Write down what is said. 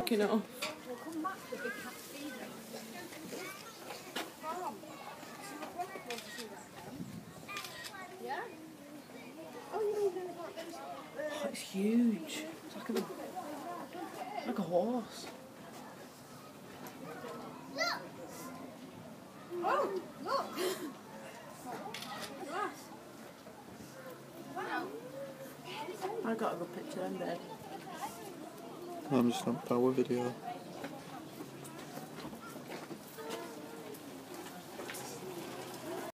quick enough. We'll come back to the big cat feeder. Yeah? Oh, you're going Oh, it's huge. It's like a horse. Look! Oh, look! Glass. Wow. I got a good picture then, babe. I'm just on power video.